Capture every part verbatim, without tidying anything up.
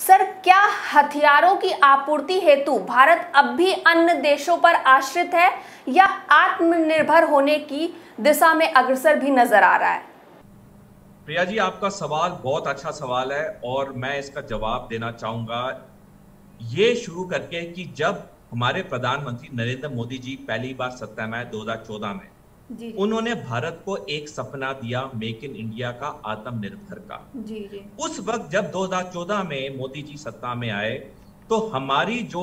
Sir, क्या हथियारों की आपूर्ति हेतु भारत अब भी अन्य देशों पर आश्रित है या आत्मनिर्भर होने की दिशा में अग्रसर भी नजर आ रहा है? प्रिया जी, आपका सवाल बहुत अच्छा सवाल है और मैं इसका जवाब देना चाहूंगा ये शुरू करके कि जब हमारे प्रधानमंत्री नरेंद्र मोदी जी पहली बार सत्ता में आए दो हज़ार चौदह में, जी जी उन्होंने भारत को एक सपना दिया मेक इन इंडिया का, आत्मनिर्भर का। जी जी उस वक्त जब दो हज़ार चौदह में मोदी जी सत्ता में आए तो हमारी जो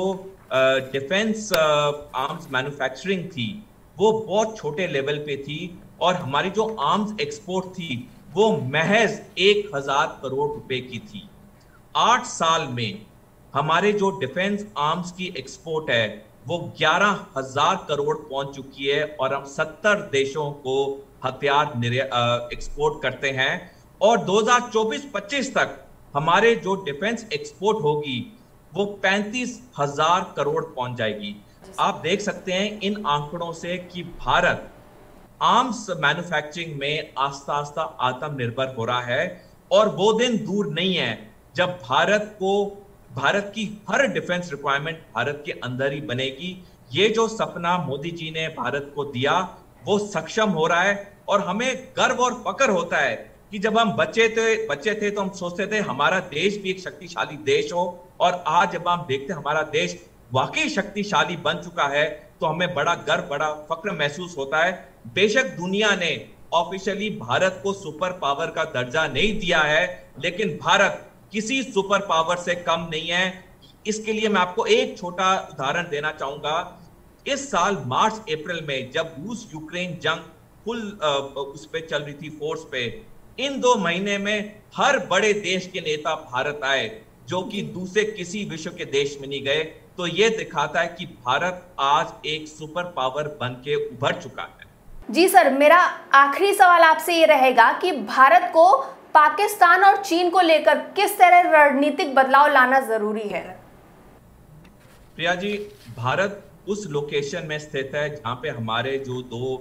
डिफेंस आर्म्स मैन्युफैक्चरिंग थी वो बहुत छोटे लेवल पे थी और हमारी जो आर्म्स एक्सपोर्ट थी वो महज एक हजार करोड़ रुपए की थी। आठ साल में हमारे जो डिफेंस आर्म्स की एक्सपोर्ट है वो ग्यारह हजार करोड़ पहुंच चुकी है और हम सत्तर देशों को हथियार एक्सपोर्ट करते हैं और दो हज़ार चौबीस पच्चीस तक हमारे जो डिफेंस एक्सपोर्ट होगी वो पैंतीस हजार करोड़ पहुंच जाएगी। आप देख सकते हैं इन आंकड़ों से कि भारत आर्म्स मैन्युफैक्चरिंग में आस्ता आस्ता आत्मनिर्भर हो रहा है और वो दिन दूर नहीं है जब भारत को भारत की हर डिफेंस रिक्वायरमेंट भारत के अंदर ही बनेगी। ये जो सपना मोदी जी ने भारत को दिया वो सक्षम हो रहा है और हमें गर्व और फक्र होता है कि जब हम बच्चे थे बच्चे थे तो हम सोचते थे हमारा देश भी एक शक्तिशाली देश हो और आज जब हम देखते हैं हमारा देश वाकई शक्तिशाली बन चुका है तो हमें बड़ा गर्व, बड़ा फक्र महसूस होता है। बेशक दुनिया ने ऑफिशियली भारत को सुपर पावर का दर्जा नहीं दिया है, लेकिन भारत किसी सुपर पावर से कम नहीं है। इसके लिए मैं आपको एक छोटा उदाहरण देना चाहूंगा। इस साल मार्च अप्रैल में जब रूस यूक्रेन जंग फुल उस पे चल रही थी, फोर्स पे, इन दो महीने में हर बड़े देश के नेता भारत आए जो कि दूसरे किसी विश्व के देश में नहीं गए। तो ये दिखाता है कि भारत आज एक सुपर पावर बन के उभर चुका है। जी सर, मेरा आखिरी सवाल आपसे ये रहेगा कि भारत को पाकिस्तान और चीन को लेकर किस तरह रणनीतिक बदलाव लाना जरूरी है? प्रिया जी, भारत उस लोकेशन में स्थित है जहां पे हमारे जो दो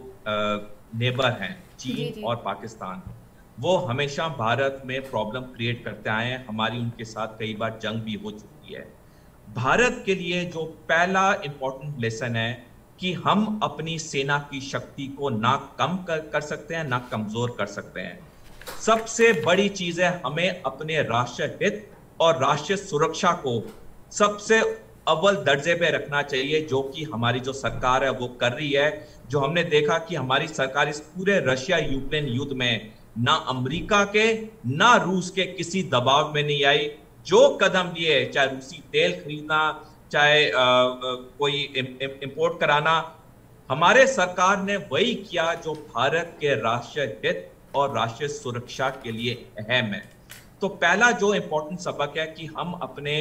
नेबर हैं, चीन जी जी। और पाकिस्तान, वो हमेशा भारत में प्रॉब्लम क्रिएट करते आए हैं। हमारी उनके साथ कई बार जंग भी हो चुकी है। भारत के लिए जो पहला इंपॉर्टेंट लेसन है कि हम अपनी सेना की शक्ति को ना कम कर, कर सकते हैं ना कमजोर कर सकते हैं। सबसे बड़ी चीज है हमें अपने राष्ट्रीय हित और राष्ट्रीय सुरक्षा को सबसे अव्वल दर्जे पे रखना चाहिए, जो कि हमारी जो सरकार है वो कर रही है। जो हमने देखा कि हमारी सरकार इस पूरे रशिया यूक्रेन युद्ध में ना अमेरिका के ना रूस के किसी दबाव में नहीं आई। जो कदम लिए, चाहे रूसी तेल खरीदना, चाहे आ, आ, कोई इंपोर्ट कराना, हमारे सरकार ने वही किया जो भारत के राष्ट्रीय हित और राष्ट्रीय सुरक्षा के लिए अहम है। तो पहला जो इंपॉर्टेंट सबक है कि हम अपने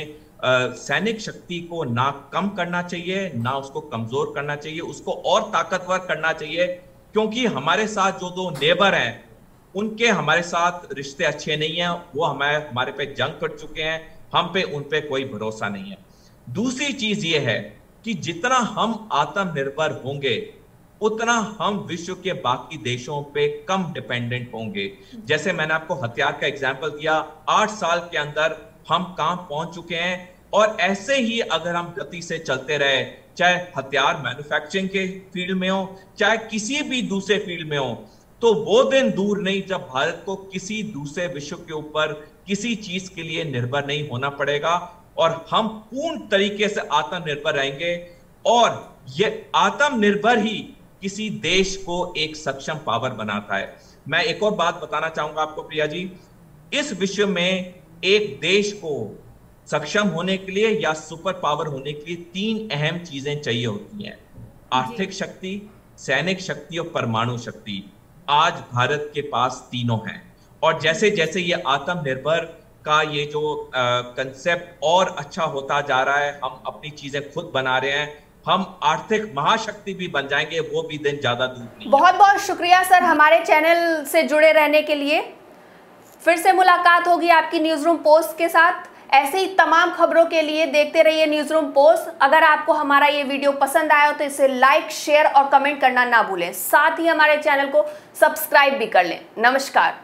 सैनिक शक्ति को ना कम करना चाहिए ना उसको कमजोर करना चाहिए, उसको और ताकतवर करना चाहिए, क्योंकि हमारे साथ जो दो नेबर हैं उनके हमारे साथ रिश्ते अच्छे नहीं हैं। वो हमारे हमारे पे जंग कर चुके हैं, हम पे उन पे कोई भरोसा नहीं है। दूसरी चीज ये है कि जितना हम आत्मनिर्भर होंगे उतना हम विश्व के बाकी देशों पे कम डिपेंडेंट होंगे। जैसे मैंने आपको हथियार का एग्जांपल दिया, आठ साल के अंदर हम कहां पहुंच चुके हैं और ऐसे ही अगर हम गति से चलते रहे, चाहे हथियार मैन्युफैक्चरिंग के फील्ड में हो चाहे किसी भी दूसरे फील्ड में हो, तो वो दिन दूर नहीं जब भारत को किसी दूसरे विश्व के ऊपर किसी चीज के लिए निर्भर नहीं होना पड़ेगा और हम पूर्ण तरीके से आत्मनिर्भर रहेंगे। और ये आत्मनिर्भर ही किसी देश को एक सक्षम पावर बनाता है। मैं एक और बात बताना चाहूंगा आपको प्रिया जी, इस विश्व में एक देश को सक्षम होने के लिए या सुपर पावर होने के लिए तीन अहम चीजें चाहिए होती हैं: आर्थिक शक्ति, सैनिक शक्ति और परमाणु शक्ति। आज भारत के पास तीनों हैं और जैसे जैसे ये आत्मनिर्भर का ये जो कंसेप्ट और अच्छा होता जा रहा है, हम अपनी चीजें खुद बना रहे हैं, हम आर्थिक महाशक्ति भी बन जाएंगे, वो भी दिन ज्यादा दूर नहीं। बहुत बहुत शुक्रिया सर हमारे चैनल से जुड़े रहने के लिए। फिर से मुलाकात होगी आपकी न्यूज रूम पोस्ट के साथ। ऐसे ही तमाम खबरों के लिए देखते रहिए न्यूज रूम पोस्ट। अगर आपको हमारा ये वीडियो पसंद आया हो तो इसे लाइक, शेयर और कमेंट करना ना भूलें। साथ ही हमारे चैनल को सब्सक्राइब भी कर लें। नमस्कार।